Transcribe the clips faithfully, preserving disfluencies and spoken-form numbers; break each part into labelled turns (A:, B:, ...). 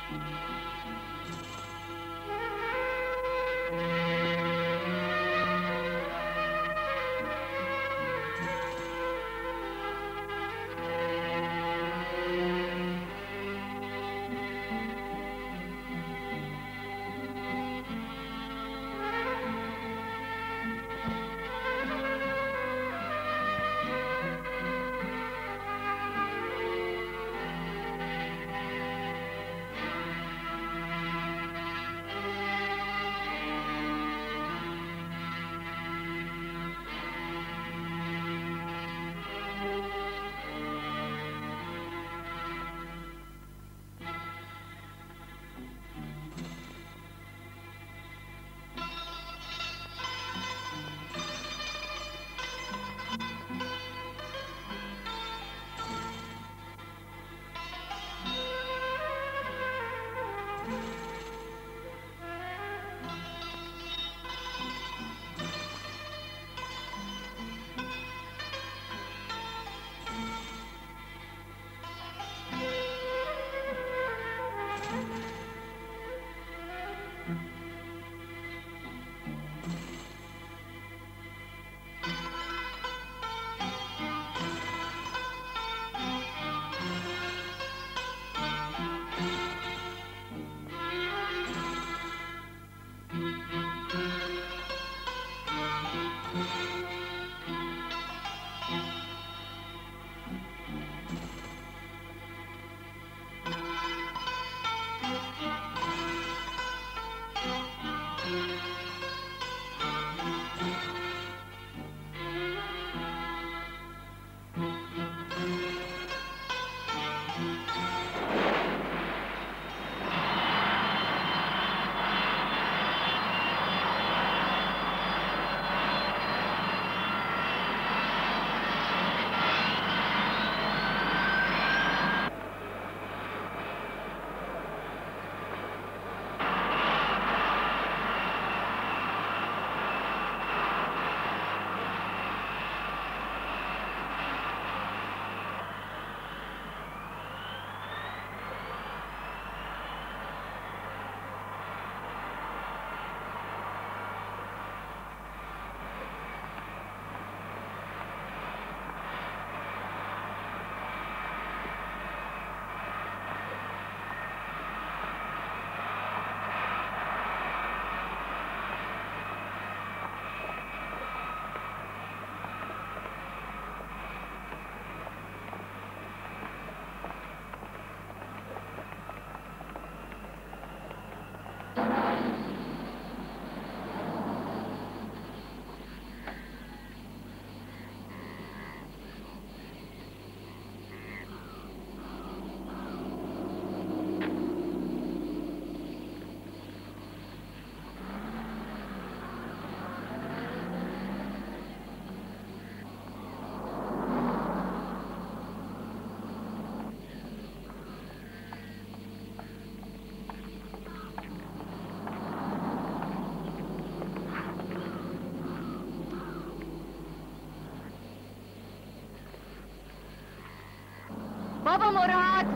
A: بابا مراد،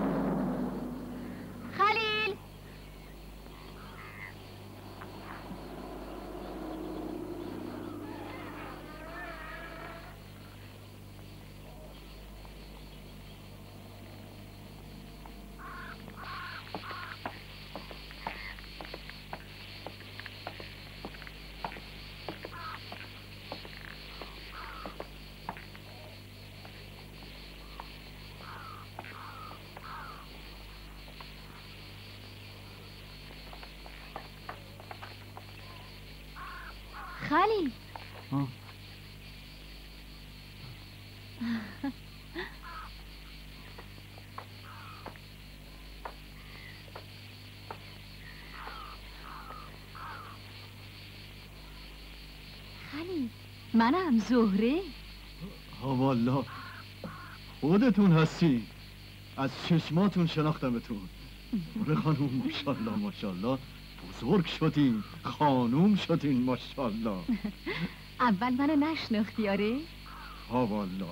A: خلیل، خلیل.
B: ها.
A: خلیل، منم زهره.
B: ها والا خودتون هستی، از چشماتون شناختمتون. زهره خانوم ماشاءالله ماشاءالله بزرگ شدین، خانوم شدین ماشاءالله.
A: اول منو نشناختی آره؟
B: ها والا.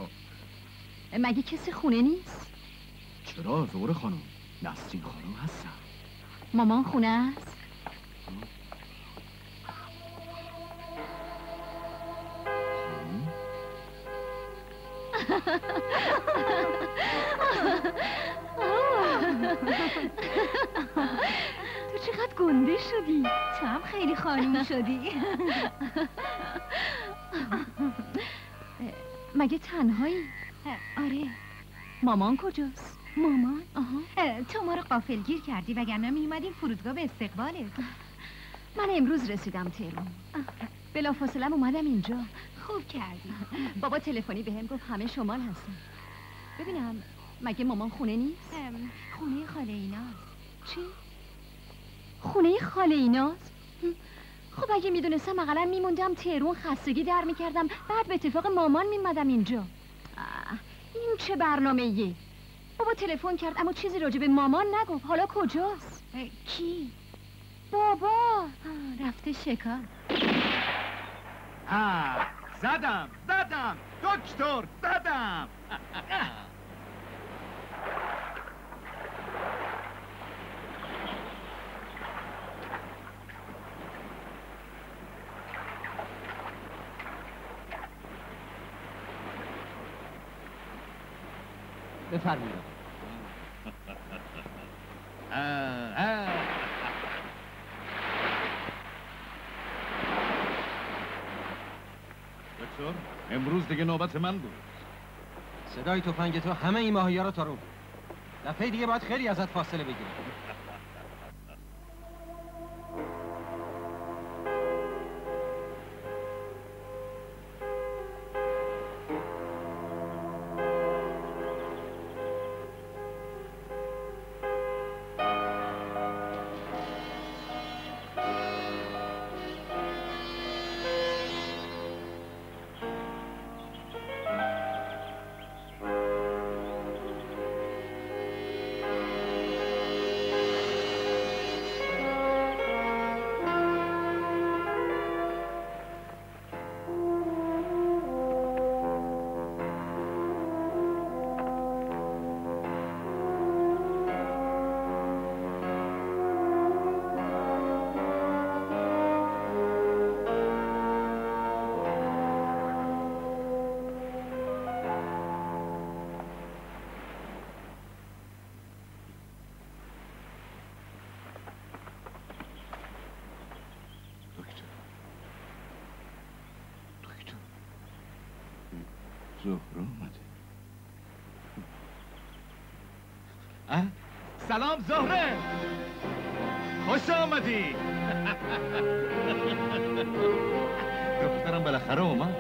A: مگه کسی خونه نیست؟
B: چرا زهره خانوم؟ نسرین خانوم هستن.
A: مامان خونه است؟ تو چقدر گنده شدی؟ تو هم خیلی خانوم شدی. مگه تنهایی؟
C: آره.
A: مامان کجاست؟
C: مامان؟
A: آها.
C: تو ما رو غافلگیر کردی وگرنه می اومدیم فرودگاه به استقبالت.
A: من امروز رسیدم تهران. بلافاصله اومدم اینجا.
C: خوب کردی.
A: بابا تلفنی بهم گفت همه شمال هستن. ببینم مگه مامان خونه نیست؟
C: خونه خاله ایناست.
A: چی؟ خونه خاله ایناست؟ خب اگه میدونستم اقلا میموندم تهران، خستگی در میکردم، بعد به اتفاق مامان میمدم اینجا. این چه برنامه ایه؟ بابا تلفن کرد اما چیزی راجع به مامان نگفت. حالا کجاست؟
C: کی؟
A: بابا
C: رفته شکار.
D: آه زدم زدم دکتر زدم.
E: بفرمایید.
D: دکتر امروز دیگه نوبت من بود.
E: صدای تفنگ تو همه این ماهی‌ها رو تارون. دفعه دیگه باید خیلی ازت فاصله بگیرم.
D: زهره اومده. اه؟ سلام زهره، خوش آمدی. دخترم بالاخره اومد.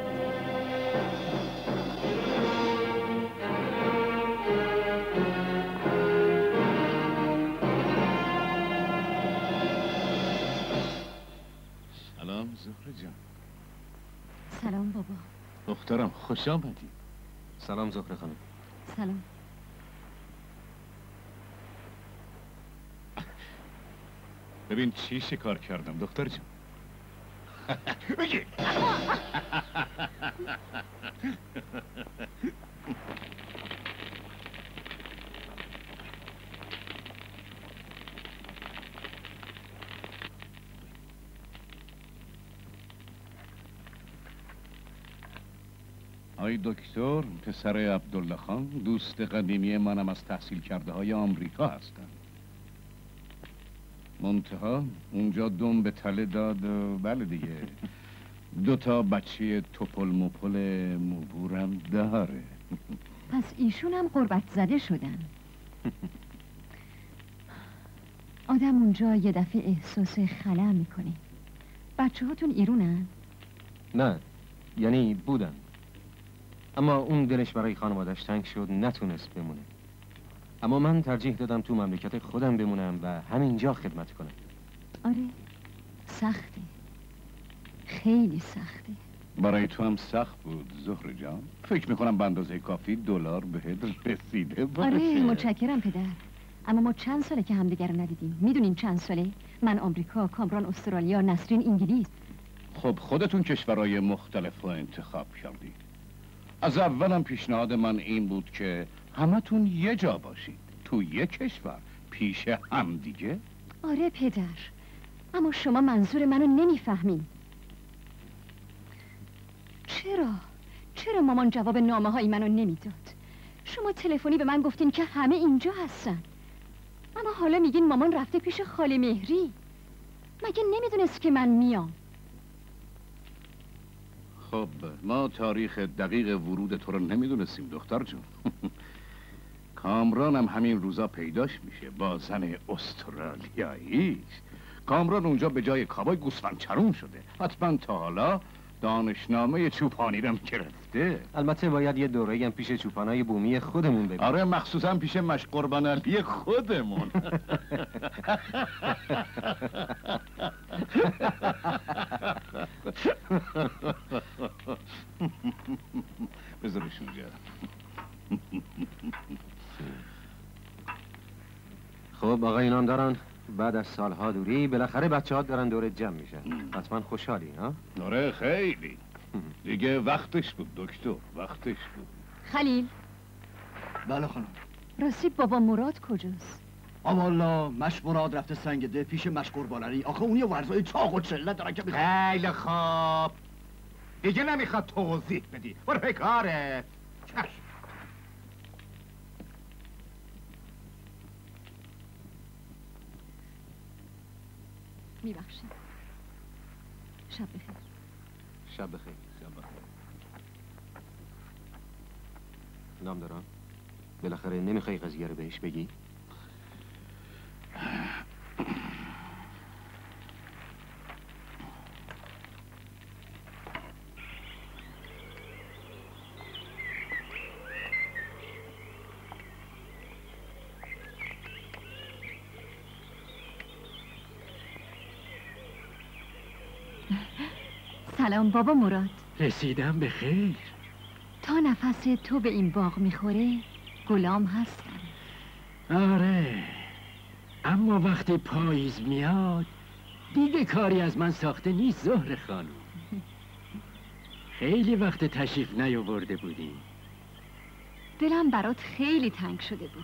D: سلام زهره جان.
A: سلام بابا.
D: دخترم خوش آمدی.
E: سلام زهره خانم.
A: سلام.
D: ببین چی شکار کردم دختر جان. بگی. آی دکتر، پسر عبدالله خان، دوست قدیمی منم از تحصیل کرده های آمریکا هستن. منتها اونجا دم به تله داد و بله دیگه دو تا بچه توپل مپل مبورم داره.
A: پس ایشون هم غربت زده شدن. آدم اونجا یه دفعه احساس خلا میکنه. بچه هاتون ایرونن؟
E: نه، یعنی بودن، اما اون دلش برای خانوادش تنگ شد، نتونست بمونه. اما من ترجیح دادم تو مملکت خودم بمونم و همینجا خدمت کنم.
A: آره، سخته، خیلی سخته.
D: برای تو هم سخت بود زهره جان. فکر میکنم به اندازه کافی دلار بهت رسیده باشه.
A: آره متشکرم پدر، اما ما چند ساله که همدیگر رو ندیدیم. میدونین چند ساله؟ من آمریکا، کامران استرالیا، نسرین انگلیس.
D: خب خودتون کشورهای مختلف رو انتخاب کردید. از اولم پیشنهاد من این بود که همتون یه جا باشید، تو یه کشور پیش هم دیگه.
A: آره پدر، اما شما منظور منو نمیفهمین. چرا؟ چرا مامان جواب نامه های منو نمیداد؟ شما تلفنی به من گفتین که همه اینجا هستن، اما حالا میگین مامان رفته پیش خاله مهری. مگه نمیدونست که من میام؟
D: خب ما تاریخ دقیق ورود تو رو نمیدونستیم دختر جون. کامران هم همین روزا پیداش میشه با زن استرالیایی. کامران اونجا به جای کابای گوسفند چرون شده. حتما تا حالا دانشنامه چوپانی رو گرفته.
E: البته باید یه دوره هم پیش چوپانای بومی خودمون ببینیم.
D: آره مخصوصا پیش مشقربان علی خودمون. بذارش اونجا.
E: خب آقا اینام دارن بعد از سالها دوری بالاخره بچه ها دارن دور جمع میشن. حتما خوشحالی ها؟
D: آره خیلی. دیگه وقتش بود دکتر، وقتش بود.
A: خلیل.
B: بله خانم.
A: راستی بابا مراد کجاست؟
B: آوالا مش مراد رفته سنگ ده پیش مش قربانری. آخه اون یه ورزای چاق و چله دارن که میخواد.
D: خیلی خوب. دیگه نمیخواد توضیح بدی. برو به کاره. چشم.
A: میبخشید. شب بخیر.
E: شب بخیر.
D: شب بخیر.
E: نام دارم بالاخره نمیخوای قضیه رو بهش بگی؟
A: سلام بابا مراد.
F: رسیدم به خیر.
A: تا نفس تو به این باغ میخوره غلام هستم.
F: آره اما وقتی پاییز میاد دیگه کاری از من ساخته نیست زهر خانم. خیلی وقت تشریف نیاورده بودی.
A: دلم برات خیلی تنگ شده بود.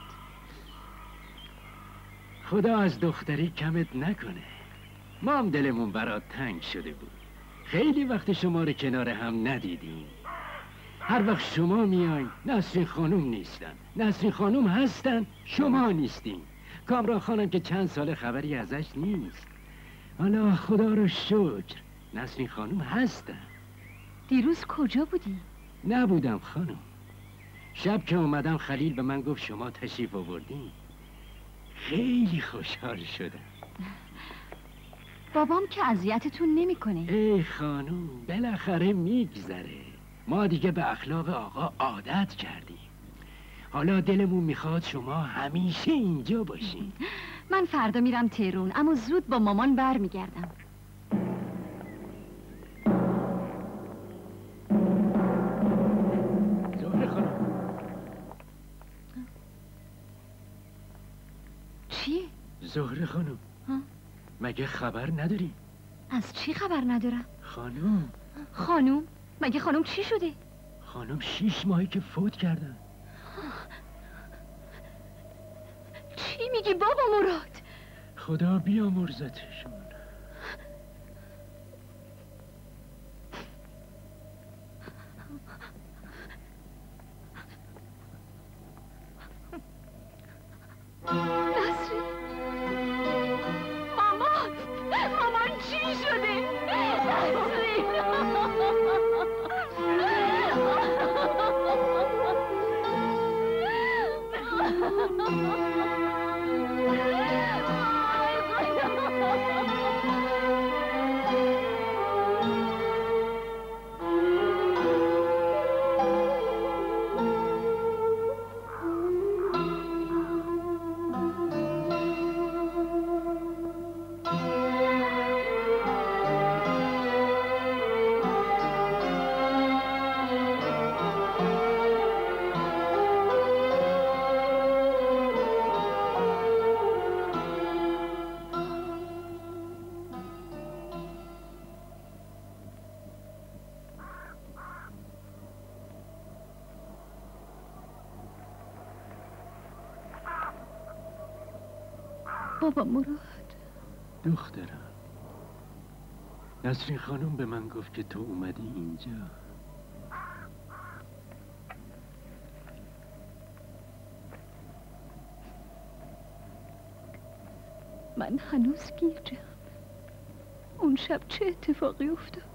F: خدا از دختری کمت نکنه. ما هم دلمون برات تنگ شده بود. خیلی وقت شما رو کنار هم ندیدیم. هر وقت شما میاین نسرین خانوم نیستن، نسرین خانوم هستن شما نیستین. کامران خانم که چند سال خبری ازش نیست. حالا خدا رو شکر نسرین خانوم هستن.
A: دیروز کجا بودی؟
F: نبودم خانم. شب که اومدم خلیل به من گفت شما تشریف آوردین. خیلی خوشحال شدم.
A: بابام که اذیتتون نمیکنه.
F: ای خانوم بالاخره میگذره. ما دیگه به اخلاق آقا عادت کردیم. حالا دلمون میخواد شما همیشه اینجا باشین.
A: من فردا میرم تهران اما زود با مامان بر میگردم.
F: زهره خانم.
A: چی؟
F: زهره خانم
A: ها؟
F: مگه خبر نداری؟
A: از چی خبر ندارم؟
F: خانم
A: خانوم؟ مگه خانوم چی شده؟
F: خانم شیش ماهی که فوت کردن.
A: چی میگی بابا مراد؟
F: خدا بیامرزتشون.
A: نسرین مامان مامان چی شده؟ نسرین بابا مراد
F: دخترم، نسرین خانم به من گفت که تو اومدی اینجا.
A: من هنوز گیجم. اون شب چه اتفاقی افتاد؟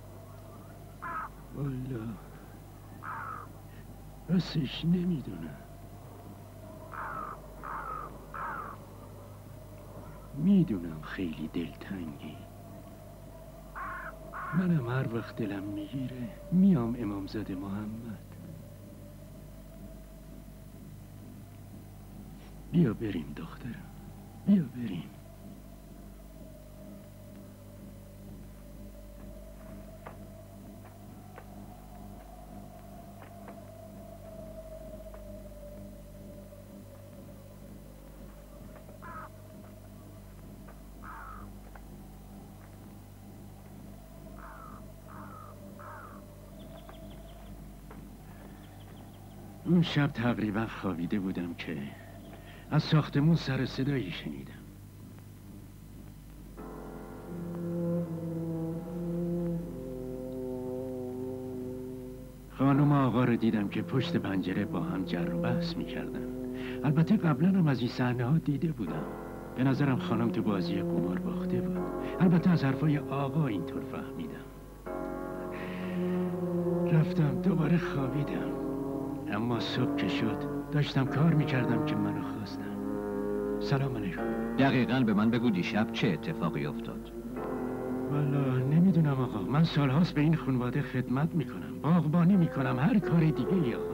F: والا راستش نمیدونم. میدونم خیلی دلتنگی. منم هر وقت دلم میگیره میام امامزاده محمد. بیا بریم دخترم، بیا بریم. اون شب تقریبا خوابیده بودم که از ساختمون سر صدایی شنیدم. خانم آقا رو دیدم که پشت پنجره با هم جر و بحث میکردن. البته قبلا هم از این صحنه ها دیده بودم. به نظرم خانم تو بازی قمار باخته بود. البته از حرفای آقا اینطور فهمیدم. رفتم دوباره خوابیدم. اما صبح که شد داشتم کار میکردم که منو خواستن. سلام علیکم.
G: دقیقاً به من بگو دیشب چه اتفاقی افتاد؟
F: والا نمیدونم آقا. من سالهاست به این خانواده خدمت میکنم، باغبانی میکنم، هر کار دیگه ای آقا.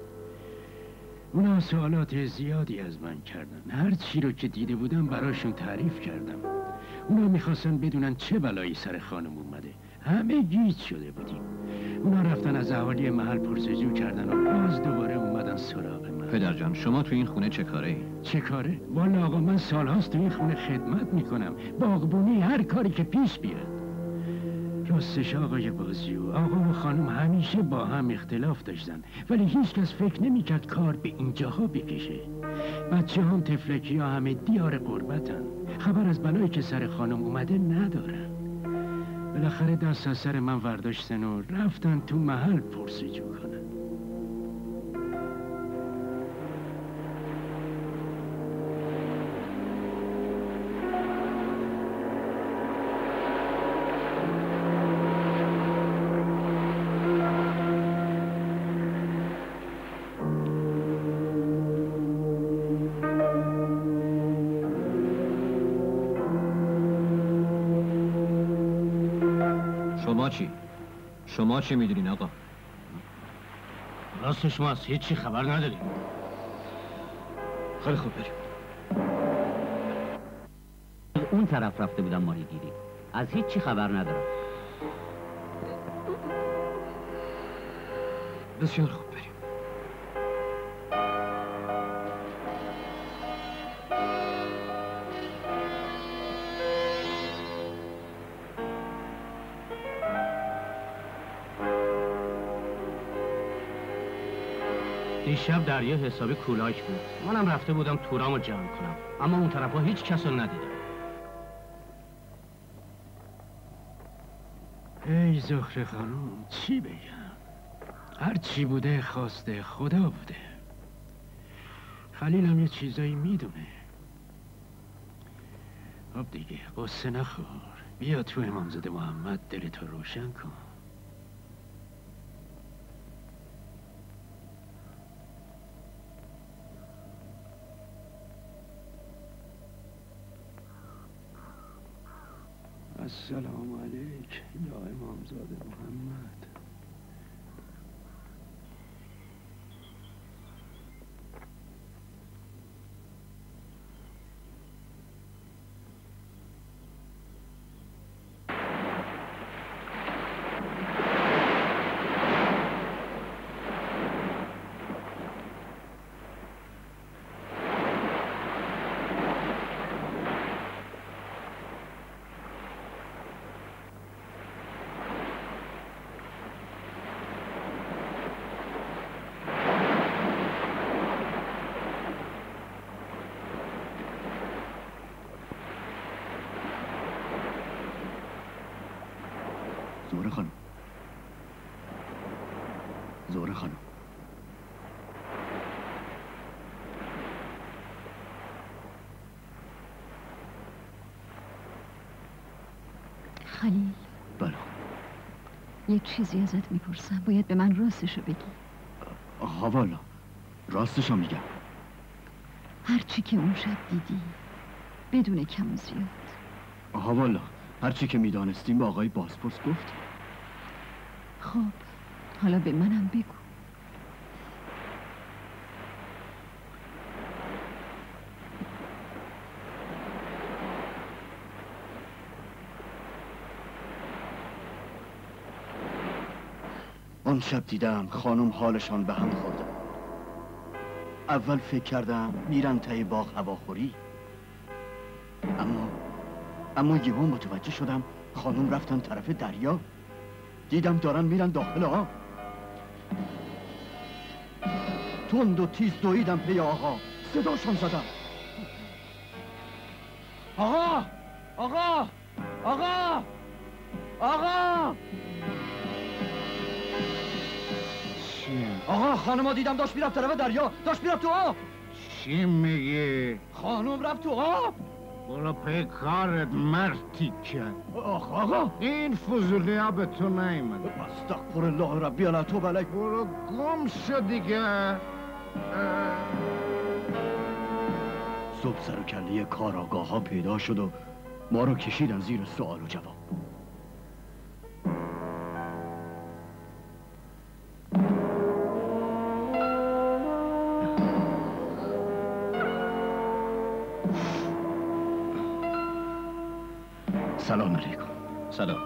F: اونا سوالات زیادی از من کردن. هر چی رو که دیده بودم براشون تعریف کردم. اونا میخواستن بدونن چه بلایی سر خانم اومده. همه گیج شده بودیم. اونا رفتن از اهالی محل پرسجو کردن و باز دوباره اومدن سراغ من.
G: پدر جان شما تو این خونه چه کاره ای؟
F: چه کاره؟ والا آقا من سالهاست تو این خونه خدمت میکنم، باغبونی، هر کاری که پیش بیاد. راستش آقای بازیو، آقا و خانم همیشه با هم اختلاف داشتن، ولی هیچ کس فکر نمیکرد کار به اینجاها بکشه. بچه هم تفلکی ها همه دیار قربتن، خبر از بلایی که سر خانم اومده ندارن. بالاخره دست از سر من ورداشتن و رفتن تو محل پرسجو کنن.
G: شما چی؟ شما چی میدونین آقا؟
H: راستش ما از هیچی خبر نداریم.
G: خیلی خوب بریم.
H: اون طرف رفته بودم ماهیگیری. از هیچی خبر ندارم.
G: بسیار خوب بریم.
H: دیشب دریا حسابی کولاک بود. منم رفته بودم تورامو جمع کنم، اما اون طرفا هیچ کس رو ندیدم.
F: ای زهره خانم چی بگم؟ هر چی بوده خواسته خدا بوده. خلیلم یه چیزایی میدونه. خب دیگه قصه نخور، بیا تو امامزاده محمد دلتو روشن کن. السلام علیک یا امامزاده محمد.
B: زهره خانم، زهره خانم،
A: خلیل.
B: بله.
A: یه چیزی ازت میپرسم، باید به من راستشو بگی.
B: ها والا، راستشو میگم.
A: هرچی که اون شب دیدی بدون کم و زیاد.
B: ها والا، هرچی که میدانستیم به آقای بازپرس گفت.
A: خب حالا به منم بگو.
B: آن شب دیدم خانم حالشان به هم خورده. اول فکر کردم میرن ته باغ هواخوری، اما اما یهو متوجه شدم خانم رفتن طرف دریا. دیدم دارن میرن داخل آب. تند و تیز دویدم پی آقا، صداشان زدم. آقا آقا آقا آقا آقا خانم ها دیدم داشت میرفت طرف دریا، داشت میرفت تو آب.
D: چی میگی؟
B: خانم رفت تو آب.
D: برو پی کارت مرتی کرد.
B: آخ آقا
D: این فضولی ها به تو نیمده.
B: استغفر الله ربی علی تو بلک.
D: برو گم شو دیگه.
B: صبح سر و کله کاراگاه ها پیدا شد و ما رو کشیدن زیر سوال و جواب. سلام علیکم.
G: سلام.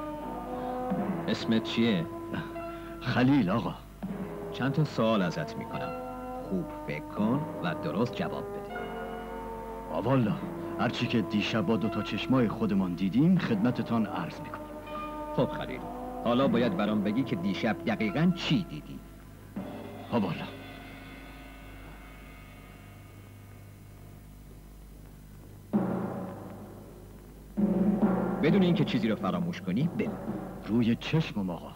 G: اسمت چیه؟
B: خلیل آقا.
G: چند تا سوال ازت میکنم، خوب فکر کن و درست جواب بده.
B: والا هرچی که دیشب با دوتا چشمای خودمان دیدیم خدمتتان عرض میکنیم.
G: خب خلیل، حالا باید برام بگی که دیشب دقیقاً چی دیدی؟
B: ها والا
G: بدون اینکه چیزی رو فراموش کنی بگو.
B: روی چشمم آقا.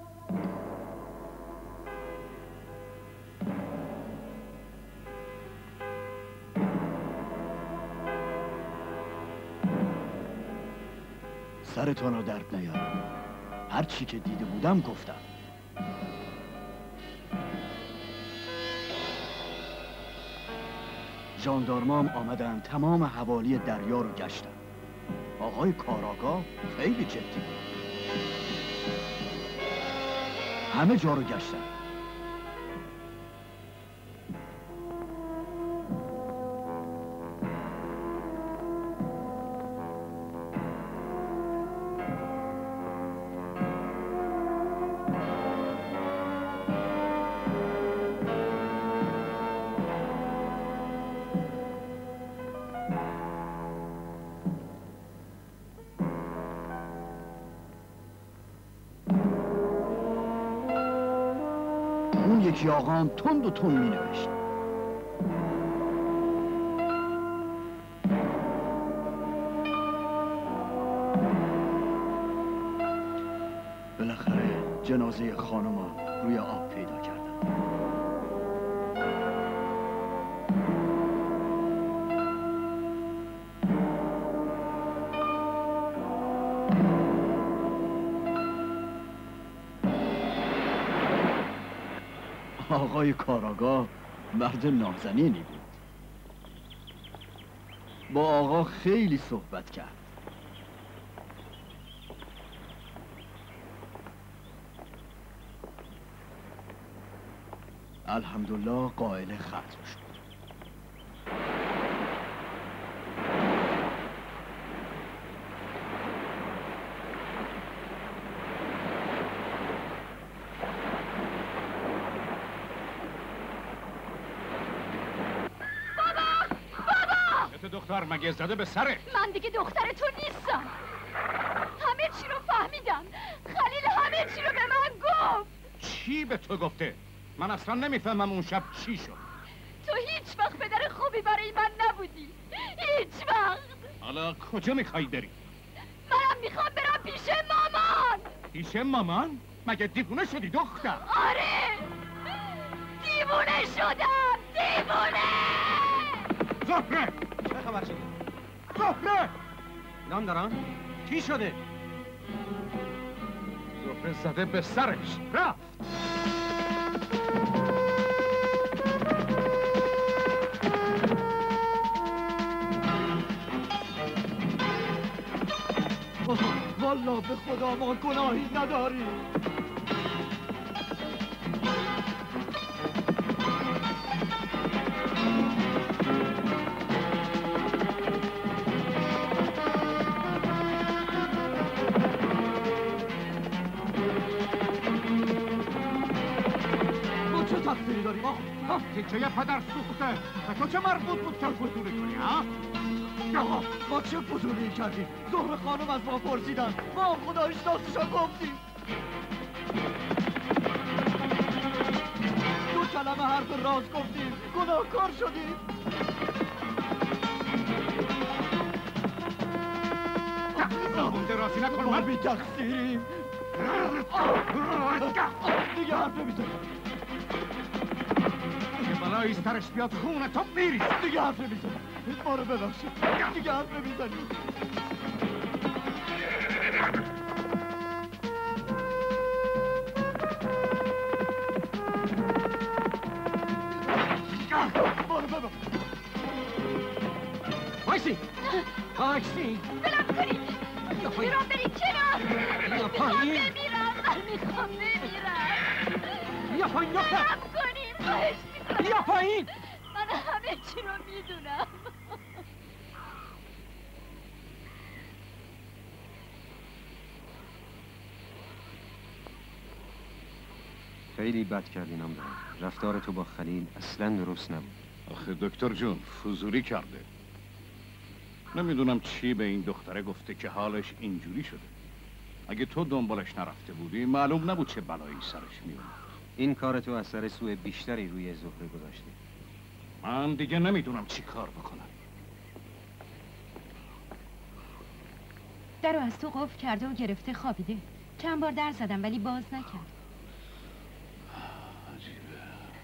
B: سرتان رو درد نیارم، هر چی که دیده بودم گفتم. ژاندارمام آمدن تمام حوالی دریا رو گشتن. آقای کاراگاه خیلی جدی بود، همه جا رو گشتن. اون یکی آقام تند و تند می نوشت. بالاخره جنازه خانما روی آب پیدا کردن. آقای کاراگاه مرد نازنینی بود. با آقا خیلی صحبت کرد. الحمدلله قائل ختم شد.
D: دختر مگه زده به سره؟
A: من دیگه دختر تو نیستم. همه چی رو فهمیدم. خلیل همه چی رو به من گفت.
D: چی به تو گفته؟ من اصلا نمیفهمم اون شب چی شد.
A: تو هیچ وقت پدر خوبی برای من نبودی، هیچ وقت.
D: حالا کجا میخوای بری؟
A: منم میخوام برم پیش مامان.
D: پیش مامان؟ مگه دیوونه شدی دختر؟
A: آره دیوونه شدم دیوونه.
D: زهره
E: چه خبر شده؟
D: زهره
E: نام دارم؟ چی شده؟
D: زهره زده به سرش رفت.
B: والا به خدا ما گناهی نداریم. ما چه تقصیری داریم آقا؟
D: تیکه پدر سوخته به تو چه مربوط بود که فضولی کنی ها؟
B: آقا ما چه فضولی کردیم؟ زهره خانم از ما پرسیدن، ما هم خدایش داستشان گفتیم. دو کلمه حرف راست گفتیم، گناهکار شدیم.
D: زبون درازی نکن.
B: ما بی تقصیریم. دیگه حرف نمیزنیم.
D: بلایی سرش بیاد خون تو میریز.
B: دیگه حرف نمیزنیم. ما رو ببخشید. دیگه حرف نمیزنیم. ما رو ببخشید.
F: وایسی وایسی
A: بلم کنید میرم برید کنار.
F: بیا
A: میخوام
F: پایین
A: بمیرم میخوام بمیرم.
F: بیا پایین دختر
A: بلم کنید خواهش میکنم.
F: بیا پایین.
A: من همه چی رو میدونم.
E: خیلی بد کردی نام دارم. رفتار تو با خلیل اصلا درست نبود.
D: آخه دکتر جون فضولی کرده. نمیدونم چی به این دختره گفته که حالش اینجوری شده. اگه تو دنبالش نرفته بودی معلوم نبود چه بلایی سرش میومد.
E: این کار تو اثر سوء بیشتری روی زهره گذاشتی.
D: من دیگه نمیدونم چی کار بکنم.
C: درو از تو قفل کرده و گرفته خوابیده. چند بار در زدم ولی باز نکرد.
D: عجیبه.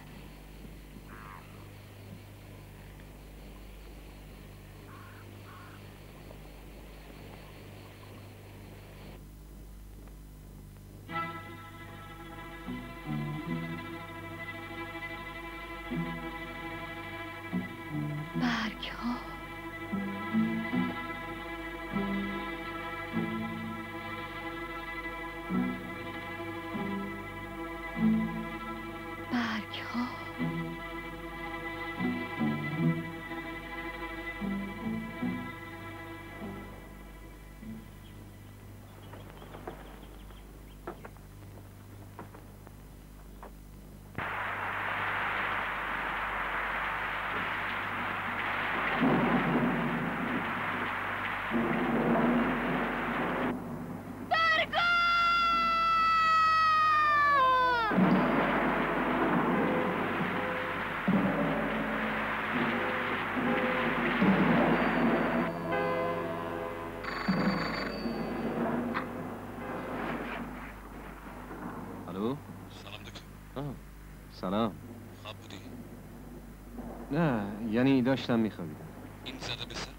A: برگ ها برگ ها
E: الو؟
I: سلام دکتر.
E: آه. سلام.
I: خواب بودی؟
E: نه یعنی داشتم میخوابیدم.
I: این زده به سر؟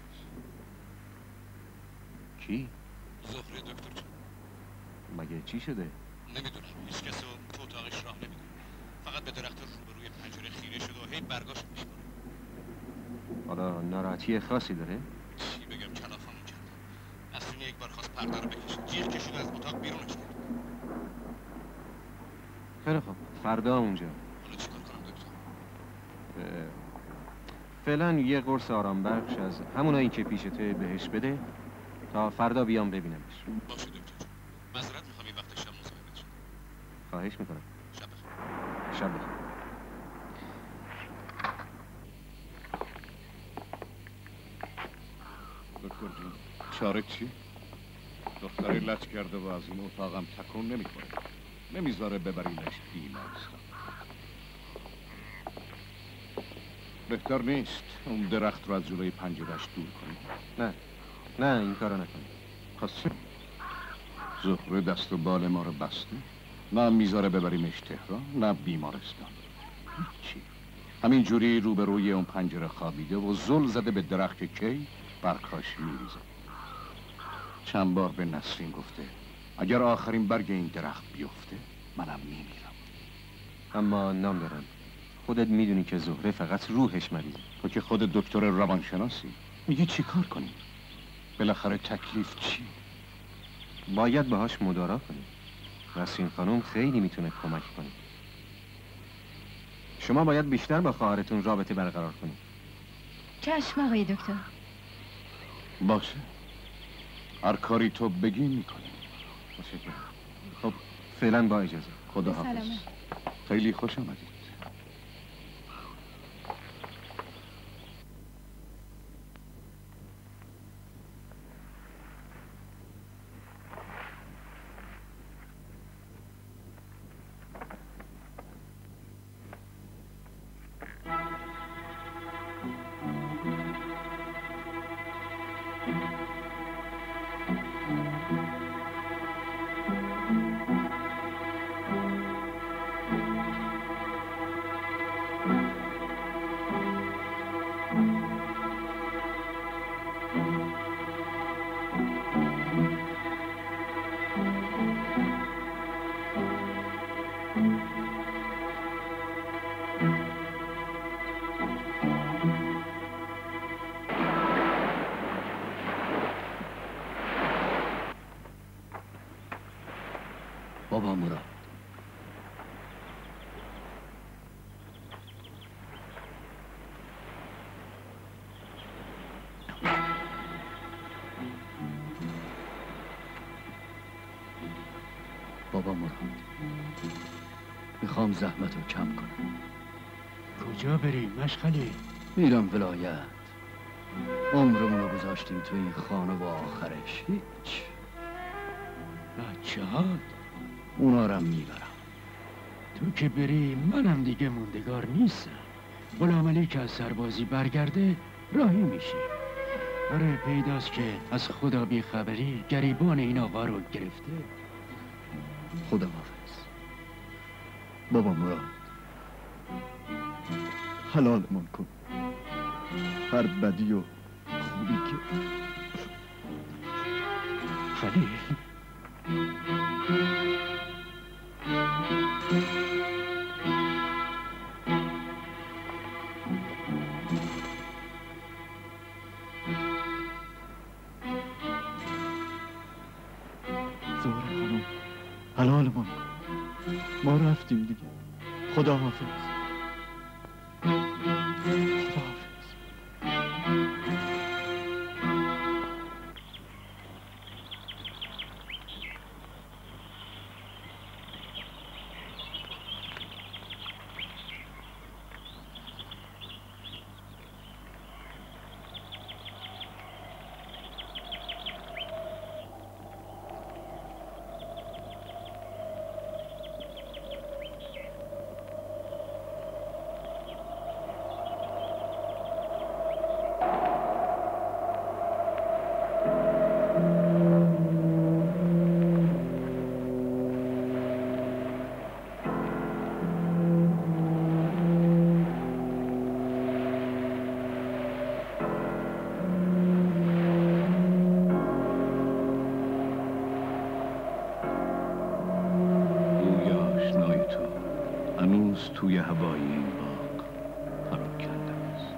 E: کی؟
I: زهره دکتر جون.
E: مگه چی شده؟
I: نمیدونم هیچ کس رو تو اتاقش راه نمیده. فقط به درخت روبروی پنجره خیره شده و هی برگاش میشماره.
E: حالا ناراحتی خاصی داره؟
I: چی بگم کلافمون کرد. نسرین یک بار خواست پرده رو بکشه. جیغ کشید از اتاق بیرونش کرد.
E: خیلی خوب فردا اونجا.
I: حالا چیکار کنم دکتر؟
E: اه، فعلا یه قرص آرام بخش از همونایی که پیشته بهش بده تا فردا بیام ببینمش.
I: باشه دکتر جون. معذرت میخوام این وقت شب مزاحمت شدم.
E: خواهش میکنم.
I: شب بخیر.
E: شب بخیر.
D: دکتر جون چاره چی؟ دختری لچ کرده و از این اتاقم تکون نمیکنه. نمیذاره ببرینش بیمارستان. بهتر نیست اون درخت رو از جلوی پنجره‌اش دور کنی.
E: نه نه این کارو نکنی.
D: پس چه؟ زهره دست و بال ما رو بسته، نه میذاره ببریمش تهران نه بیمارستان، هیچی. همین جوری روبروی اون پنجره خوابیده و زل زده به درخت کی برکاش میریزه. چند بار به نسرین گفته اگر آخرین برگ این درخت بیفته منم میمیرم.
E: اما نام دارم، خودت میدونی که زهره فقط روحش مریضه.
D: تو که خود دکتر روانشناسی، میگه چی کار کنیم؟ بالاخره تکلیف چی؟
E: باید باهاش مدارا کنیم. نسرین خانم خیلی میتونه کمک کنه. شما باید بیشتر با خواهرتون رابطه برقرار کنید.
C: چشم آقای دکتر.
D: باشه، هر کاری تو بگی میکنیم.
E: متشکرم. خب فعلا با اجازه.
D: خدا حافظ. خیلی خوش آمدید.
B: بابا مراد، بابا مراد، میخوام زحمت رو کم کنم.
F: کجا بری مشغلی؟
B: میرم ولایت. عمرمون رو گذاشتیم تو این خانه و آخرش هیچ.
F: بچه ها
B: اونا رم میبرم.
F: تو که بری منم دیگه موندگار نیستم. غلام علی که از سربازی برگرده راهی میشی. آره پیداست که از خدا بی خبری گریبان این آقا رو گرفته.
B: خدا حافظ بابا مراد. حلالمون کن. هر بدی و خوبی که
F: خلیل
B: زهره خانم حلالمون کن. ما رفتیم دیگه. خدا حافظ. خدا حافظ.
D: توی هوای این باغ پراکنده است.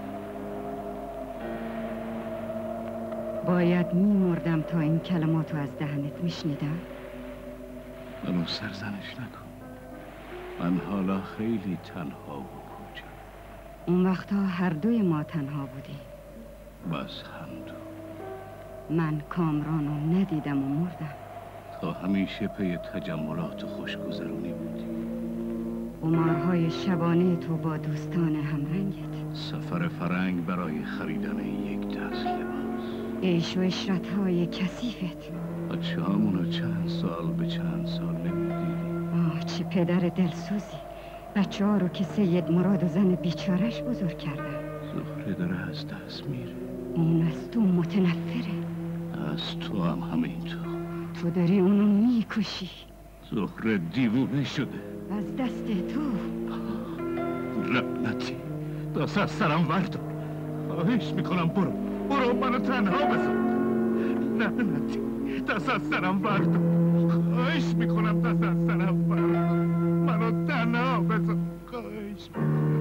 J: باید میمردم تا این کلماتو از دهنت میشنیدم.
D: منو سرزنش نکن. من حالا خیلی تنها و پوچم.
J: اون وقتها هر دوی ما تنها بودیم.
D: بس هم دو.
J: من کامرانو ندیدم و مردم.
D: تا همیشه پی تجملات خوشگذرونی بودی.
J: قمارهای شبانه تو با دوستان همرنگت.
D: سفر فرنگ برای خریدن یک دست لباس.
J: عیش و عشرتهای کثیفت.
D: بچه هامونو چند سال به چند سال نمیدیدی.
J: آه چه پدر دلسوزی. بچه ها رو که سید مراد و زن بیچارش بزرگ کردن.
D: زهره داره از دست میره.
J: اون از تو متنفره.
D: از تو هم همینطور.
J: تو داری اونو میکشی.
D: زهره دیوونه شده
J: از دست تو.
D: لعنتی، دست از سرم وردار. خواهش میکنم برو برو منو تنها بذار. لعنتی، دست از سرم وردار. خواهش میکنم دست از سرم وردار. منو تنها بذار. خواهش میکنم.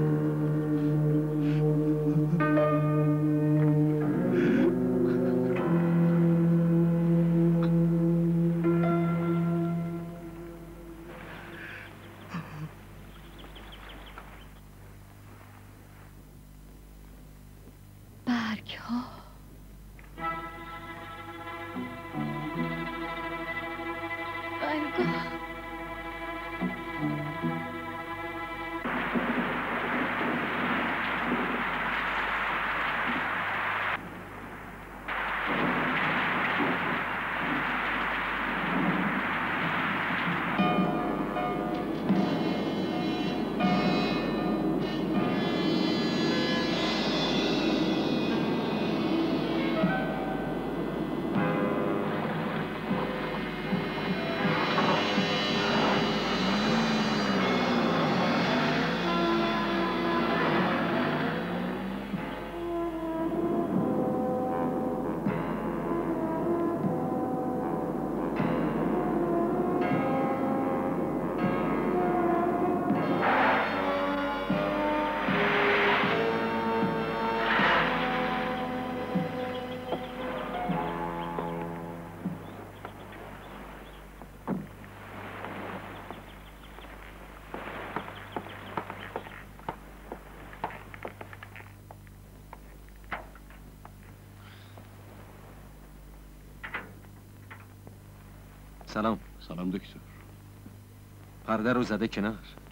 E: سلام.
D: سلام دکتر.
E: پرده رو زده کنار.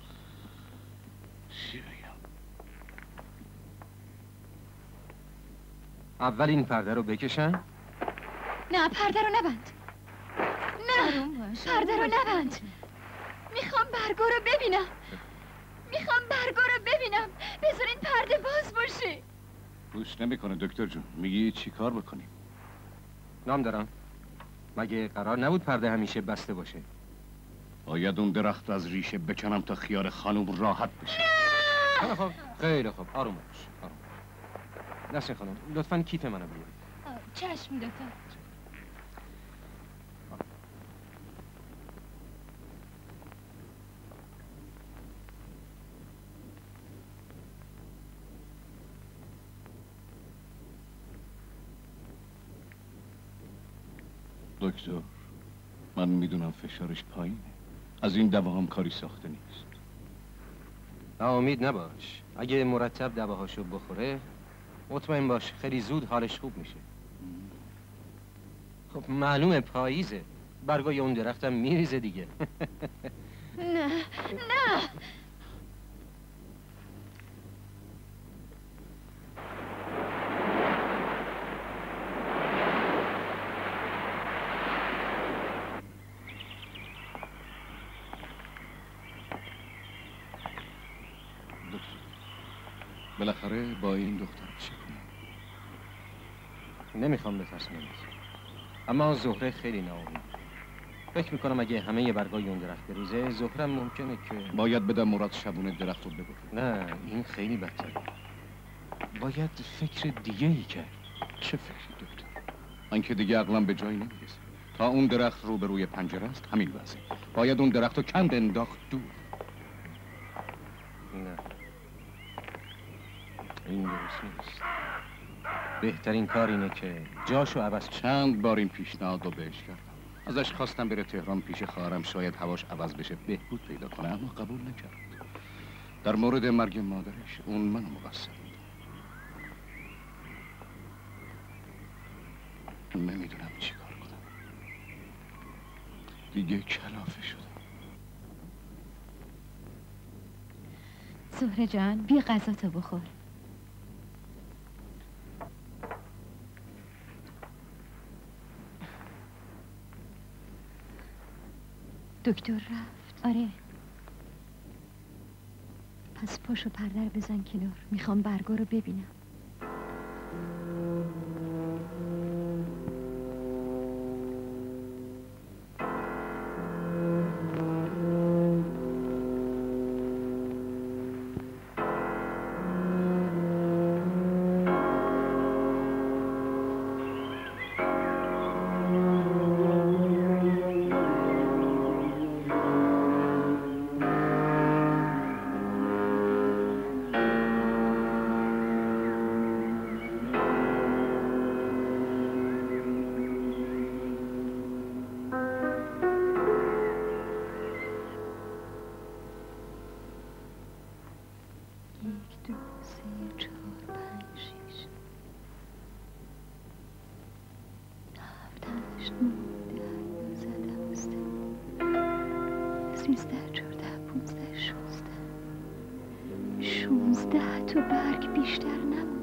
D: چی بگم؟
E: اول این پرده رو بکشن.
A: نه پرده رو نبند. نه پرده رو نبند. میخوام برگو رو ببینم. میخوام برگو رو ببینم. بذارین پرده باز باشه.
D: گوش نمیکنه دکتر جون. میگی چی کار بکنیم؟
E: نام دارم. مگه قرار نبود پرده همیشه بسته باشه؟
D: باید اون درخت از ریشه بکنم تا خیال خانوم راحت بشه.
E: خیلی خوب خیلی خوب آروم باش آروم باش. نسرین خانم لطفاً کیف منو بیارید.
C: چشم دکتر.
D: دکتر من میدونم فشارش پایینه. از این دوا هم کاری ساخته نیست.
E: ناامید نباش. اگه مرتب دواهاشو بخوره مطمئن باش خیلی زود حالش خوب میشه. خب معلومه پاییزه. برگای اون درختم میریزه دیگه.
A: نه نه
D: بالاخره با این دختر چی کنم؟
E: نمیخوام بترسونمت، اما زهره خیلی ناامید. فکر میکنم اگه همه برگای اون درخت بریزه زهره ممکنه که
D: باید بدم مراد شبونه درخت رو ببره.
E: نه این خیلی بدتره. باید فکر دیگه ای کرد.
D: چه فکری دکتر؟ من که دیگه عقلم به جایی نمیرسه. تا اون درخت رو به روی پنجره است همین وضعه. باید اون درخت رو کند انداخت دور.
E: نه این درست نیست. بهترین کار اینه که جاشو عوض.
D: چند بار این پیشنهاد رو بهش کردم. ازش خواستم بره تهران پیش خواهرم شاید هواش عوض بشه بهبود پیدا کنه، اما قبول نکرد. در مورد مرگ مادرش اون منو مقصر می‌دونه. نمیدونم چی کار کنم. دیگه کلافه شدم.
C: زهره جان بیا غذاتو بخور.
A: دکتر رفت؟
C: آره.
A: پس پاشو پرده رو بزن کنار. میخوام برگا رو ببینم. هشت نه ده یازده دوازده سیزده چهارده پونزده شانزده شونزده تا برگ بیشتر نمونده.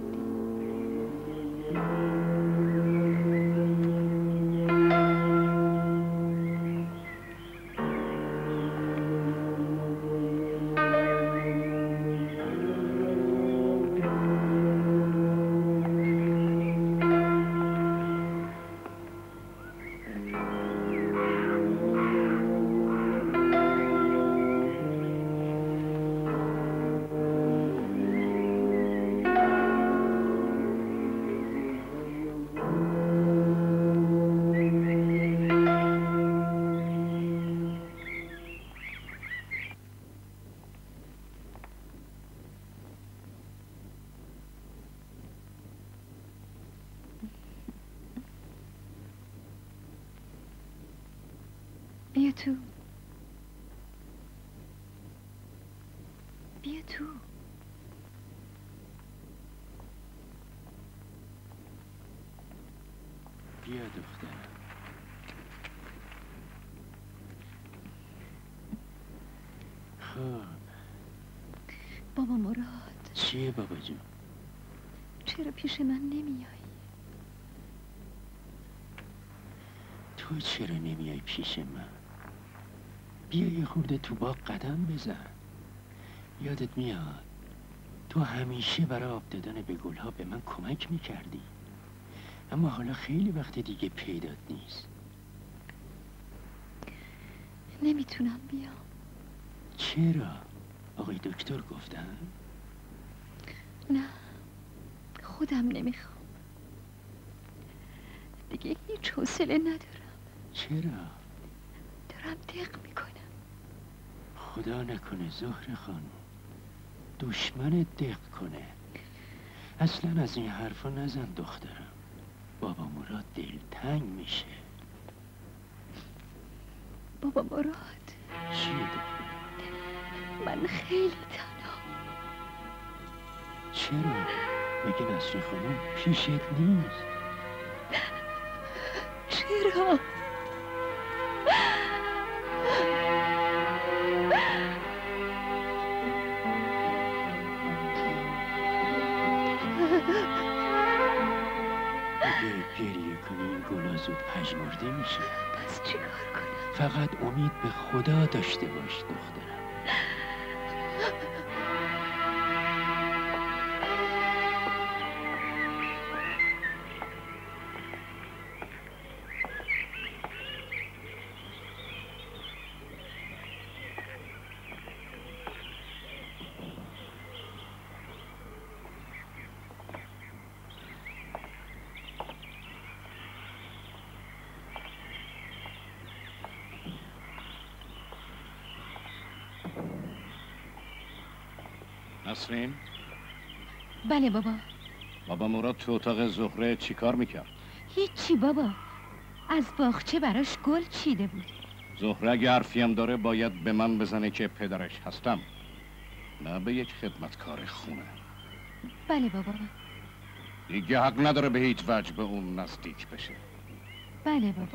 A: بیا تو بیا تو
F: بیا دخترم. خب
A: بابا مراد.
F: چیه بابا جون؟
A: چرا پیش من نمیای؟
F: تو چرا نمیای پیش من؟ بیا یه خورده تو باغ قدم بزن. یادت میاد تو همیشه برای آب دادن به گلها به من کمک میکردی، اما حالا خیلی وقت دیگه پیدات نیست.
A: نمیتونم بیام.
F: چرا؟ آقای دکتر گفتن؟
A: نه خودم نمیخوام دیگه، هیچ حوصله ندارم.
F: چرا؟
A: دارم دق میکنم.
F: خدا نکنه زهره خانم دشمنت دق کنه. اصلا از این حرفا نزن دخترم، بابا مراد دلتنگ میشه.
A: بابا مراد.
F: چیه دخترم؟
A: من خیلی تنها.
F: چرا؟ مگه نسرین خانم پیشت نیست؟
A: چرا؟
F: اگه گریه کنی این گلا زود پژمرده میشه.
A: پس چی کار کنم؟
F: فقط امید به خدا داشته باش دخترم.
D: نسرین؟
C: بله بابا.
D: بابا مراد تو اتاق زهره چی کار میکرد؟
C: هیچی بابا، از باغچه براش گل چیده بود.
D: زهره اگه حرفی هم داره باید به من بزنه که پدرش هستم، نه به یک خدمتکار خونه.
C: بله بابا.
D: دیگه حق نداره به هیچ وجه به اون نزدیک بشه.
C: بله بابا.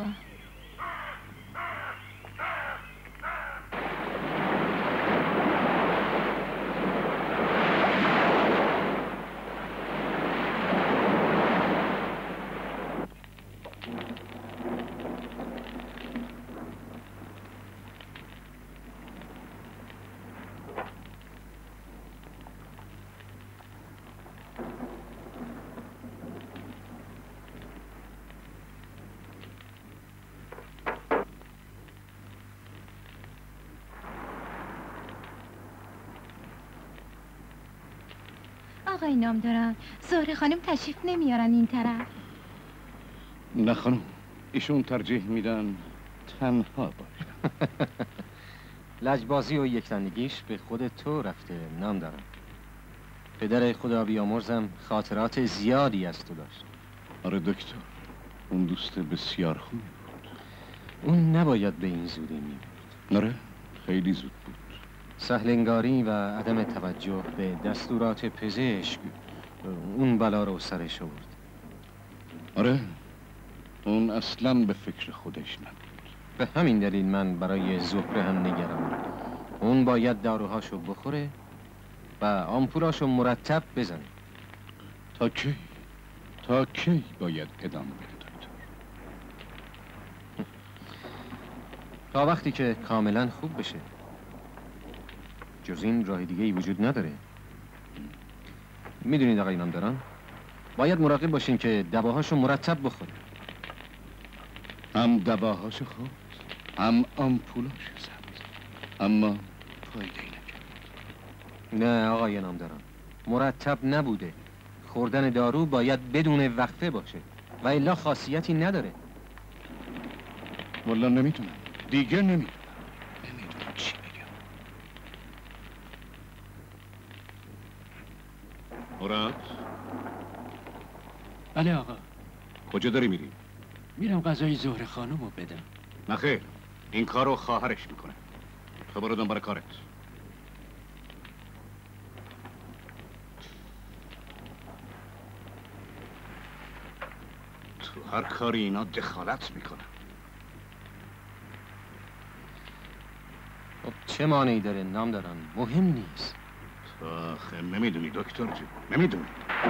C: آقای نامدارن، زهره خانم تشریف نمیارن این طرف؟
D: نه خانم، ایشون ترجیح میدن تنها باش.
E: لجبازی و یکتندگیش به خود تو رفته نام دارم. پدر خدا بیامرزم خاطرات زیادی از تو داشت.
D: آره دکتر، اون دوست بسیار خوبی بود.
E: اون نباید به این زودی میمرد.
D: آره خیلی زود بود.
E: سهلنگاری و عدم توجه به دستورات پزشک اون بلا رو سرش آورد.
D: آره اون اصلاً به فکر خودش نبود.
E: به همین دلیل من برای زهره هم نگرانم. اون باید داروهاشو بخوره و آمپولاشو مرتب بزنه.
D: تا کی؟ تا کی باید ادامه بده دکتر؟
E: تا وقتی که کاملا خوب بشه. جز این راه دیگه ای وجود نداره. میدونید آقای نامداران، باید مراقب باشین که دواهاشو مرتب بخوره.
D: هم دواهاشو خورد، هم آمپولاشو زد، اما فایده ای نکرد.
E: نه آقای نامداران، مرتب نبوده. خوردن دارو باید بدون وقفه باشه و الا خاصیتی نداره.
D: والا نمیتونم، دیگه نمیدونم. نمیدونم چی بگم. مراد؟
F: بله آقا.
D: کجا داری میری؟
F: میرم غذای زهره خانومو بدم.
D: نخیر، این کارو خواهرش میکنه. تو برو دنبال کارت. تو هر کاری اینا دخالت میکنه.
E: خب چه مانعی داره نامداران؟ مهم نیست.
D: تو آخه نمیدونی دکتر جون، نمیدونی.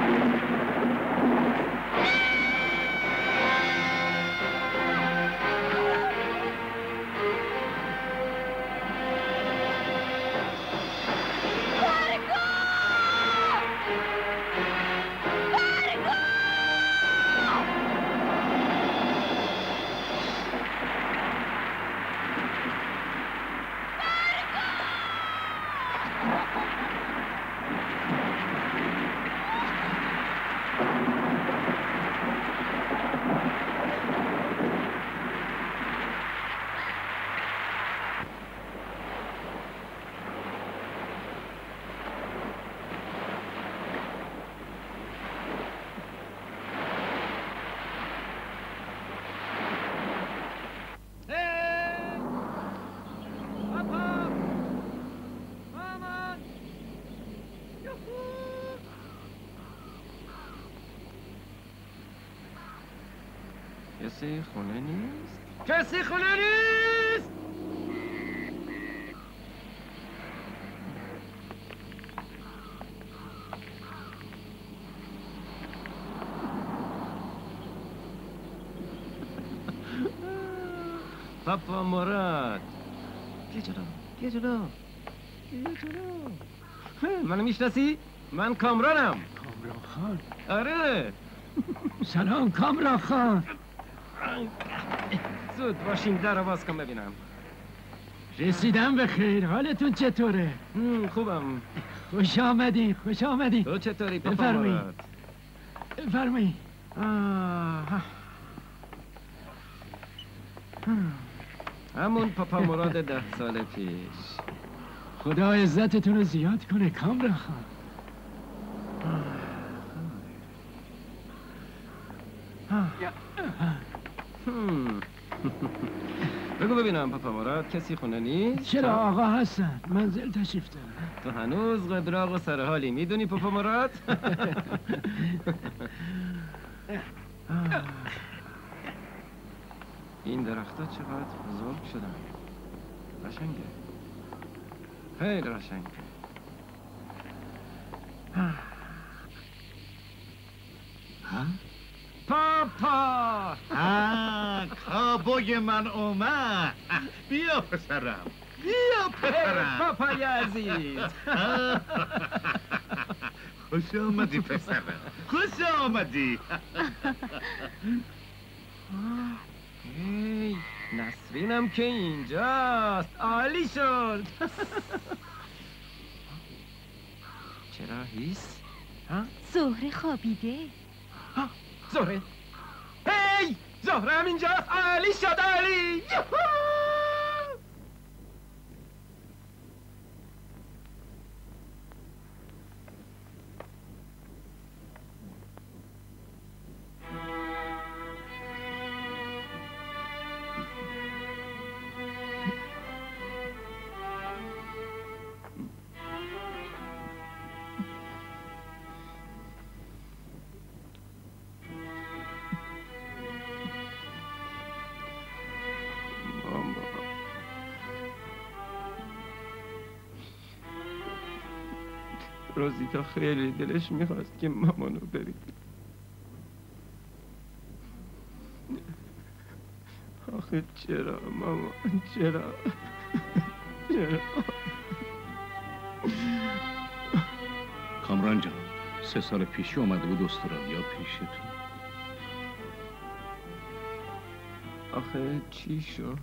E: کسی خونه نیست؟
F: کسی خونه نیست؟
E: پاپا مراد، بیا جلو، بیا جلو، بیا جلو. منو میشناسی؟ من کامرانم.
F: کامران خان؟
E: آره.
F: سلام کامران خان.
E: زود باشین در رو باز کن ببینم.
F: رسیدم به خیر. حالتون چطوره؟
E: خوبم.
F: خوش آمدین، خوش آمدین.
E: تو چطوری پاپا
F: بفرمایید.
E: مراد؟
F: بفرمایید.
E: همون پاپا مراد ده سال پیش.
F: خدا عزتتون رو زیاد کنه کامران خان.
E: بگو ببینم پاپا مراد، کسی خونه نیست؟
F: چرا آقا هستن، منزل تشریف دارن.
E: تو هنوز قدراق و سرحالی، میدونی پاپا مراد؟ این درخت‌ها چقدر بزرگ شدن. قشنگه، خیلی قشنگه.
D: پاپا! آه، کابوی من اومد. بیا پسرم، بیا پسرم.
E: پاپای عزیز.
D: خوش آمدی پسرم، خوش آمدی.
E: هی، نسرینم که اینجاست. عالی شد. چرا هیس؟
A: زهره خوابیده.
E: زهره، هی، زهره هم اینجاست. عالی شد، عالی. یوهو! روزیتا خیلی دلش میخواست که مامانو ببینه. آخه چرا مامان، چرا چرا؟
D: کامران جان، سه سال پیشی اومده بود استرالیا پیشتون.
E: آخه چی شد؟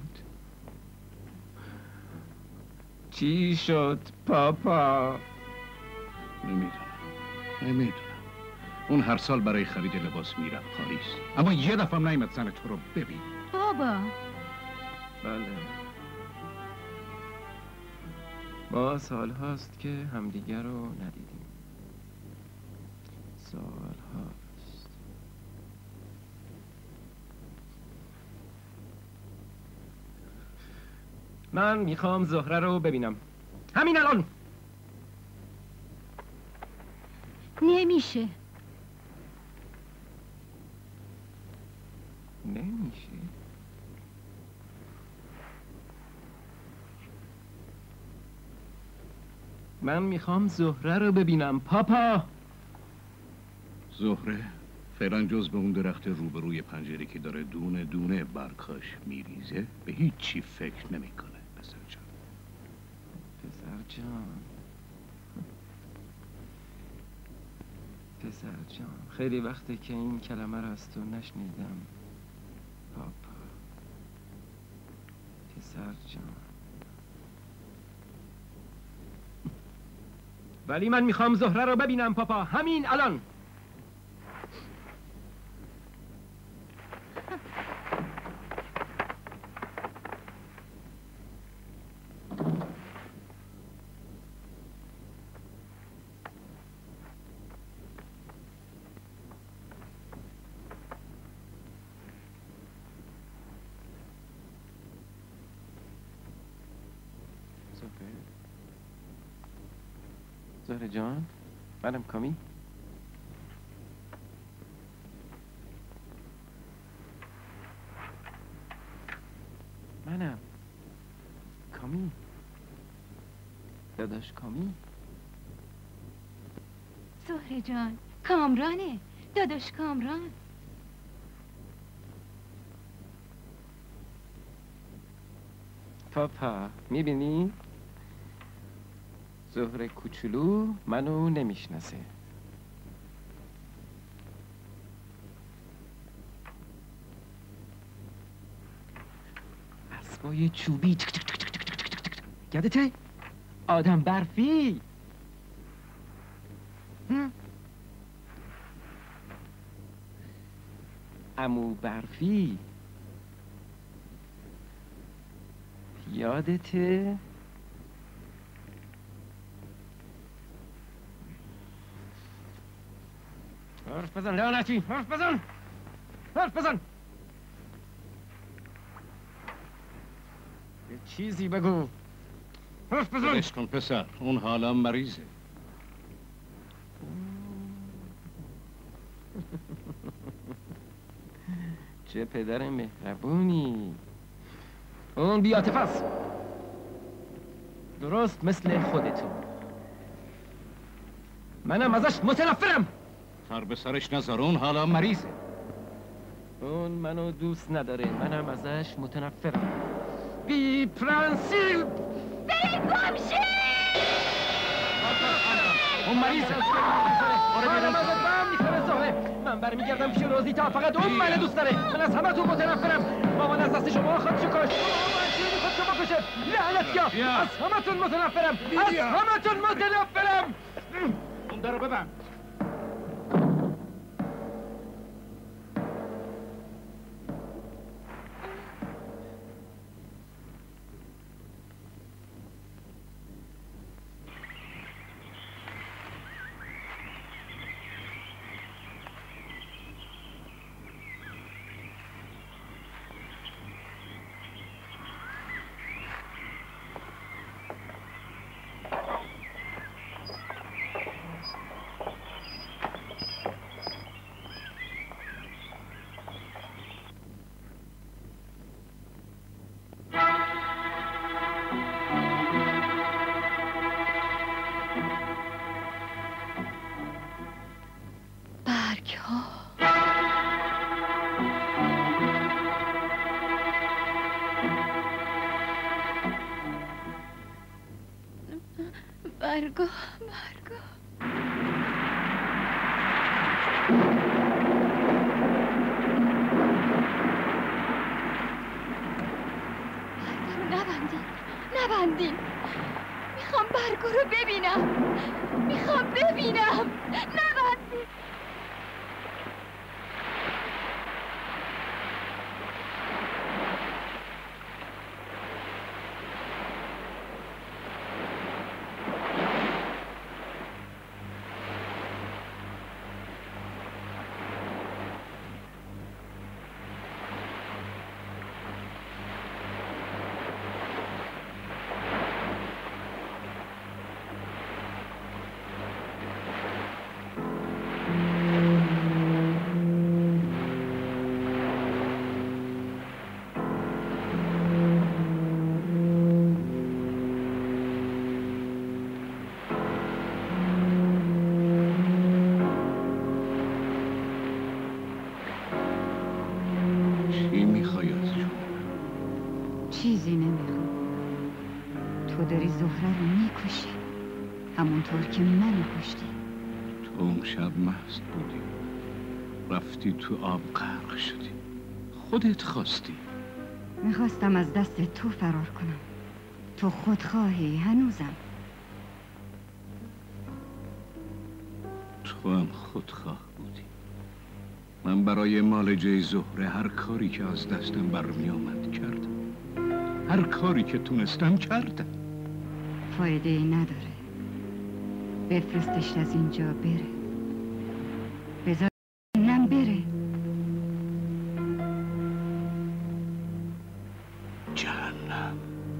E: چی شد پاپا؟
D: نمیدونم نمیدونم اون هر سال برای خرید لباس میرم پاریس، اما یه دفعه هم نیامد زن تو رو ببین.
A: بابا
E: بله، ما سال هاست که همدیگر رو ندیدیم. سال هاست. من میخوام زهره رو ببینم همین الان.
A: نمیشه.
E: نمیشه؟ من میخوام زهره رو ببینم پاپا.
D: زهره فعلا جز به اون درخت روبروی پنجره که داره دونه دونه برکاش میریزه به هیچ چی فکر نمیکنه. پسر جان
E: پسر جان پسر جان خیلی وقته که این کلمه رو از تو نشنیدم پاپا. پسر جان ولی من میخوام زهره رو ببینم پاپا همین الان. زهره جان، منم کامی. منم کامی، داداش کامی.
A: زهره جان، کامرانه، داداش کامران.
E: پاپا میبینی؟ زهره کوچولو منو نمیشناسه. اسبای چوبی یادته؟ آدم برفی. عمو برفی یادته؟ حرف بزن لعنتی، حرف بزن، حرف بزن. یه چیزی بگو، حرف بزن.
D: بلش کن پسر، اون حالا مریضه.
E: چه پدر مهربونی. اون بی‌عاطفه است، درست مثل خودتون. منم ازش متنفرم.
D: سر به سرش نذار، اون حالا مریضه.
E: اون منو دوست نداره، منم ازش متنفرم. بی پرنسیپ.
A: بریم گمشی!
E: اون مریضه. منم ازت برم میخوره زهره. من برمیگردم پیش روزیتا، فقط اون منو دوست داره. من از همه تو متنفرم. مامان از دست شما خودشو کشت. خودشو بکشه. لعنتیا. از همه تون متنفرم. از همه تون متنفرم.
D: اون درو ببند.
A: مرگو مرگو نبندین نبندین میخوام برگو رو ببینم میخوام ببینم نبندین
J: چیزی نمیخوام. تو داری زهره رو میکشی همونطور که من کشتی.
D: تو اون شب مست بودی، رفتی تو آب غرق شدی، خودت خواستی.
J: میخواستم از دست تو فرار کنم. تو خودخواهی هنوزم.
D: تو هم خودخواه بودی. من برای مال جای زهره هر کاری که از دستم برمی آمد کردم، هر کاری که تونستم کردم.
J: فایده ای نداره. بفرستش از اینجا بره. بذار نم بره.
D: جهنم.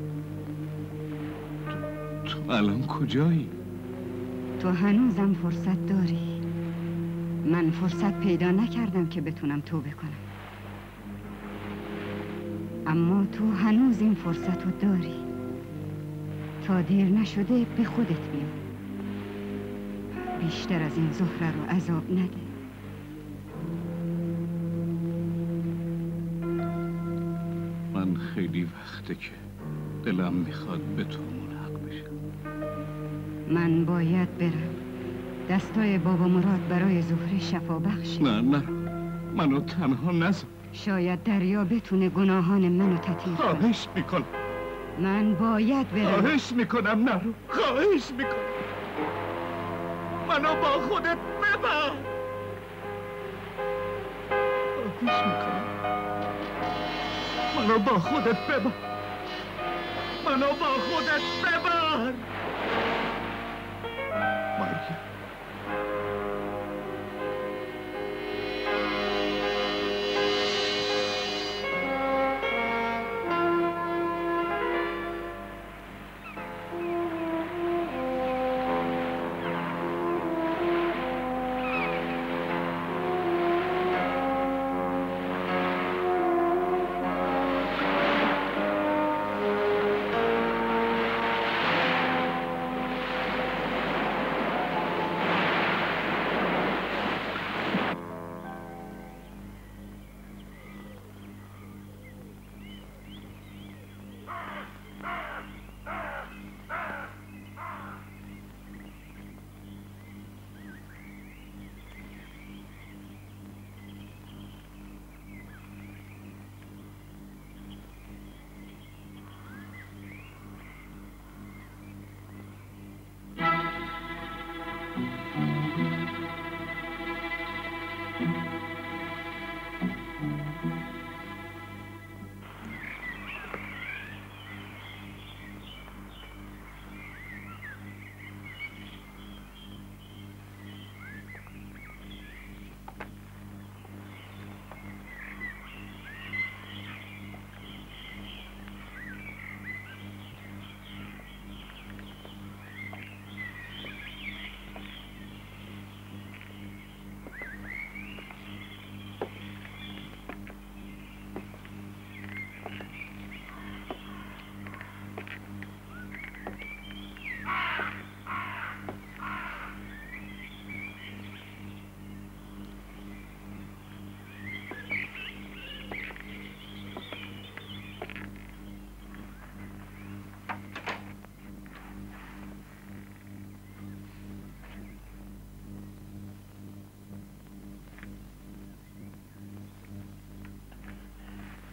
D: تو, تو الان کجایی؟
J: تو هنوزم فرصت داری. من فرصت پیدا نکردم که بتونم توبه کنم، اما تو هنوز این فرصت رو داری. تا دیر نشده به خودت بیا. بیشتر از این زهره رو عذاب نده.
D: من خیلی وقته که دلم میخواد به تو ملحق بشم.
J: من باید برم. دستای بابا مراد برای زهره شفا بخشه.
D: نه نه منو تنها نذار.
J: شاید دریا بتونه گناهان منو تطهیر کنه.
D: خواهش میکنم.
J: من باید برم.
D: خواهش میکنم نرو. خواهش میکنم. منو با خودت ببر. خواهش میکنم. منو با خودت ببر. منو با خودت ببر. مریم.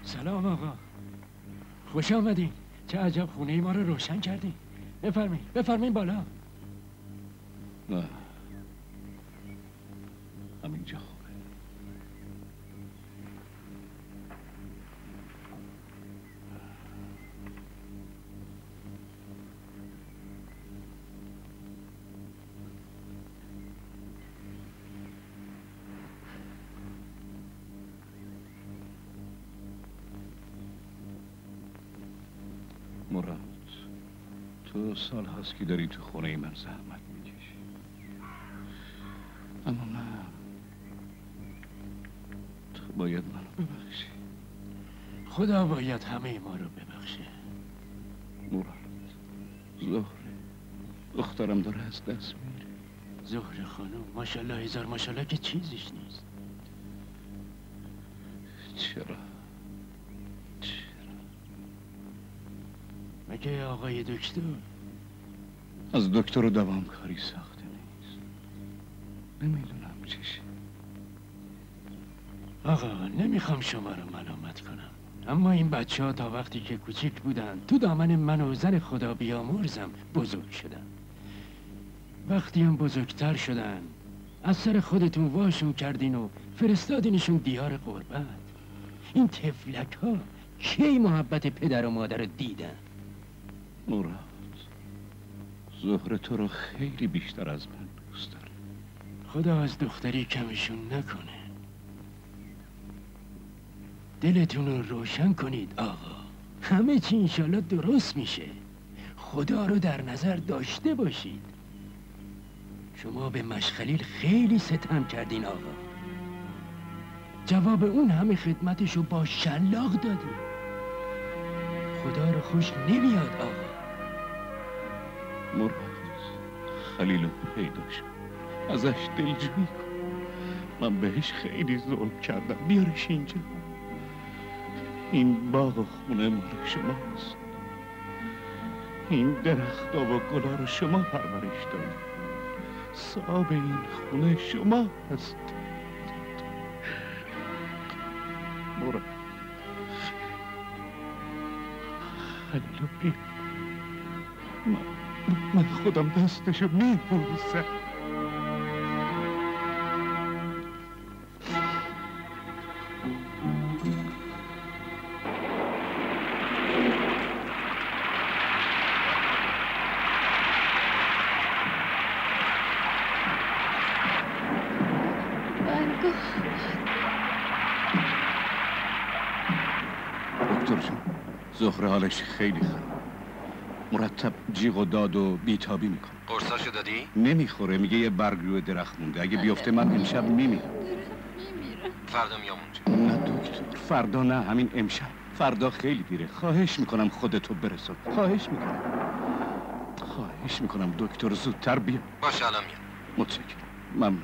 F: سلام آقا، خوش آمدین. چه عجب خونه ما رو روشن کردین. بفرمین بفرمین بالا.
D: نه همینجا خوبه. مراد، تو سال هست که داری تو خونه من زحمت میکشی، اما من تو باید منو ببخشی.
F: خدا باید همه ما رو ببخشه.
D: مراد، زهره دخترم داره از دست میره.
F: زهره خانم ماشالله هزار ماشالله که چیزیش نیست.
D: چرا؟
F: مگه آقای دکتر؟
D: از دکتر و دوام کاری ساخته نیست. نمیدونم چشه.
F: آقا نمیخوام شما رو ملامت کنم، اما این بچه ها تا وقتی که کوچیک بودن تو دامن من و زن خدا بیامرزم بزرگ شدن. وقتی هم بزرگتر شدن از سر خودتون واشون کردین و فرستادینشون دیار غربت. این تفلک ها کی محبت پدر و مادر رو دیدن؟
D: مراد، زهره تو رو خیلی بیشتر از من دوست داره.
F: خدا از دختری کمشون نکنه. دلتون رو روشن کنید آقا، همه چی انشالله درست میشه. خدا رو در نظر داشته باشید. شما به مشخلیل خیلی ستم کردین آقا، جواب اون همه خدمتشو با شلاق دادین. خدا رو خوش نمیاد آقا.
D: مراد، خلیلو پیدا شد، ازش دلجویی کن. من بهش خیلی ظلم کردم، بیارش اینجا. این باغ و خونه مال شماست. این درخت و گلا رو شما پرورش دارید. صاحب این خونه شما هست. مراد، خلیلو بیا. من, من خودم دستشو میبوسم. دکتر جون، زهره حالش خیلی خراب، مرتب جیغ و داد و بیتابی میکنه.
E: قرصاشو دادی؟
D: نمیخوره، میگه یه برگ روی درخت مونده، اگه بیفته من امشب میمیرم.
E: فردا میام اونجا.
D: نه دکتر، فردا نه، همین امشب. فردا خیلی دیره، خواهش میکنم خودتو برسون، خواهش میکنم خواهش میکنم دکتر زودتر بیا.
E: باشه الان میام.
D: متشکرم، ممنون.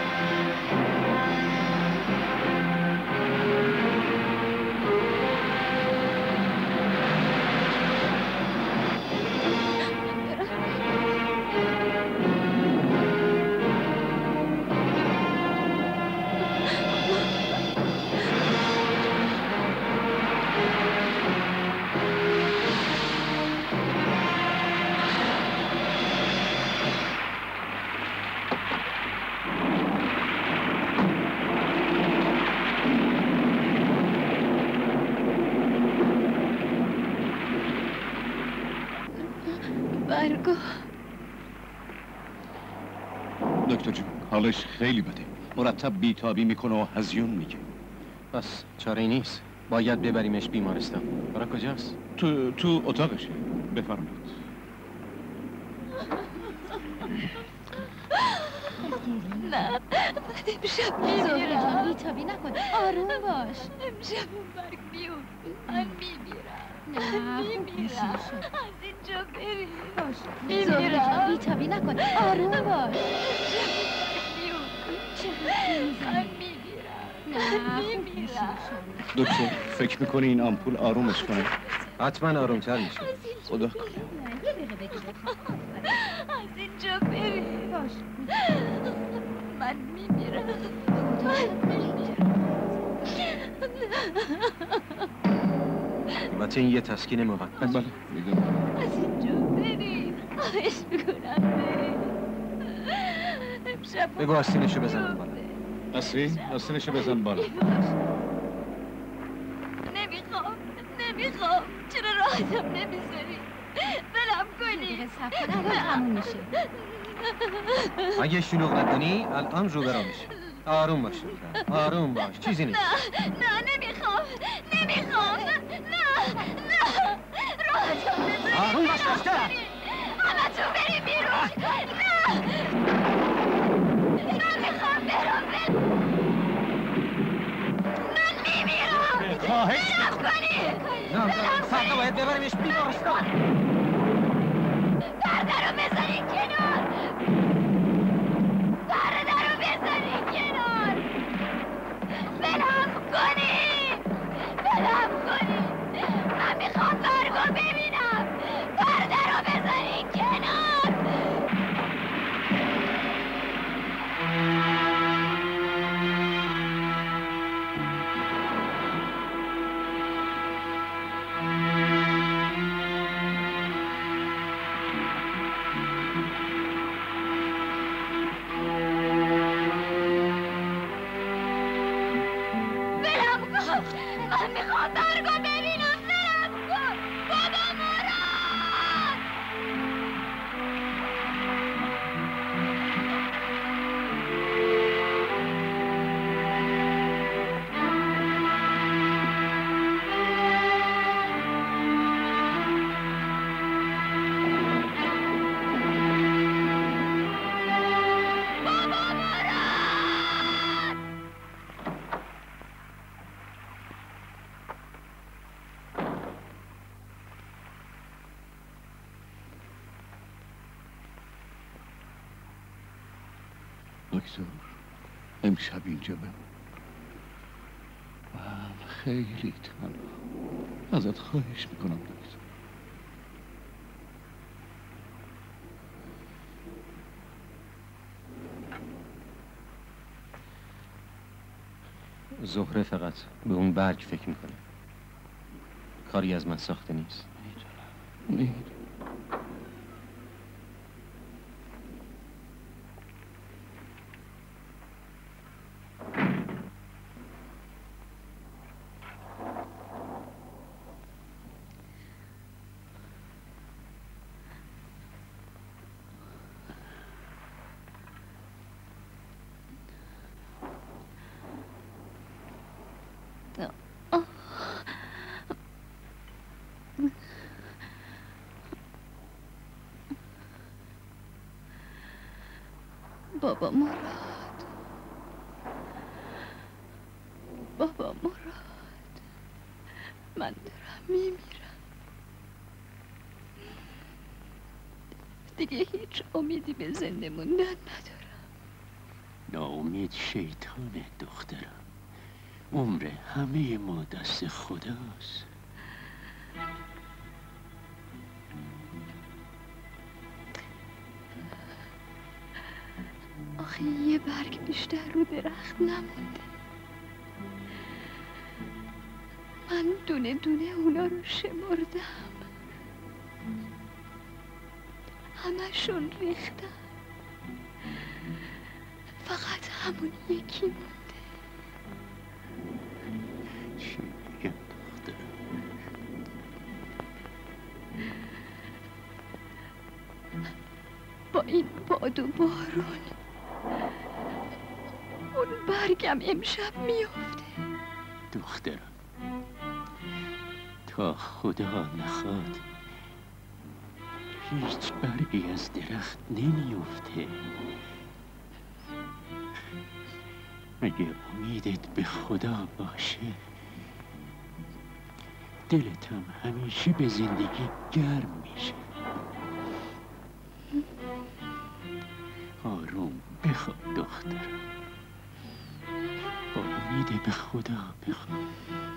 A: برگو.
D: دکتر جون، حالش خیلی بده، مرتب بیتابی میکنه و هزیون میگه.
E: بس چاره ای نیست، باید ببریمش بیمارستان. برای کجاست؟
D: تو تو اتاقشه، بفرمایید.
A: نه، امشب میمیرم.
C: بیتابی نکن، آروم باش.
A: امشب اون برگ میون، من میمیرم.
C: نه
A: میمیرم. از اینجا بریم.
C: باش
A: میمیرم.
C: بیتابی نکن، آروم باش.
A: من میمیرم.
C: نه
A: میمیرم.
D: دکتر، فکر میکنی این آمپول آرومش کنه؟
E: حتما آرومتر میشه.
D: خدا کنه.
A: از اینجا بریم.
C: باش
A: من میمیرم. من میمیرم.
E: البته این یه تسکین موقت.
D: بله میدونم.
A: از اینجا برید، خواهش میکنم برید. امشب
E: بگو آستینشو بزنم بالا.
D: اصری آستینشو بزن بالا.
A: نمیخوام نمیخوام چرا راحتم نمیذاری؟ بلم کنی.
C: صبر کن الان تموم میشه.
E: اگه شلوغ نکنی الان رو برا میشه. آروم باش آروم باش چیزی نیست.
A: نه نه نمیخوام نمیخوام نه نه راحتم بذاری.
E: آروم باش باشته.
A: همه تو بریم بیرون. نه نمیخوام برم من میمیرم.
E: خواهش
A: بلم کنی.
E: نه فردا باید ببریمش بیمارستان.
A: پرده رو بذارین کنار. پرده رو بذارین کنار. بلم کنی بلم کنی. من میخوام برگو ببینم. پرده رو بذارین کنار. من میخوام برگو ببینم. بلم کن بابا مراد. بابا مراد.
D: دکتر امشب اینجا بمون. من خیلی تنها. ازت خواهش میکنم دکتر.
E: زهره فقط به اون برگ فکر میکنه. کاری از من ساخته نیست.
D: میدونم.
A: بابا مراد. بابا مراد. من دارم میمیرم. دیگه هیچ امیدی به زنده موندن ندارم.
F: ناامید شیطانه دخترم. عمر همه ما دست خداست.
A: آخه یه برگ بیشتر رو درخت نمونده. من دونه دونه اونا رو شمردم. همشون ریختن. فقط همون یکی مونده.
F: چی میگم دخترم؟
A: با این باد و بارون اون برگم امشب میافته.
F: دخترم تا خدا نخواد هیچ برگی از درخت نمیافته. مگه امیدت به خدا باشه دلت هم همیشه به زندگی گرم میشه. آروم بخواب دخترم. با امید به خدا بخواب.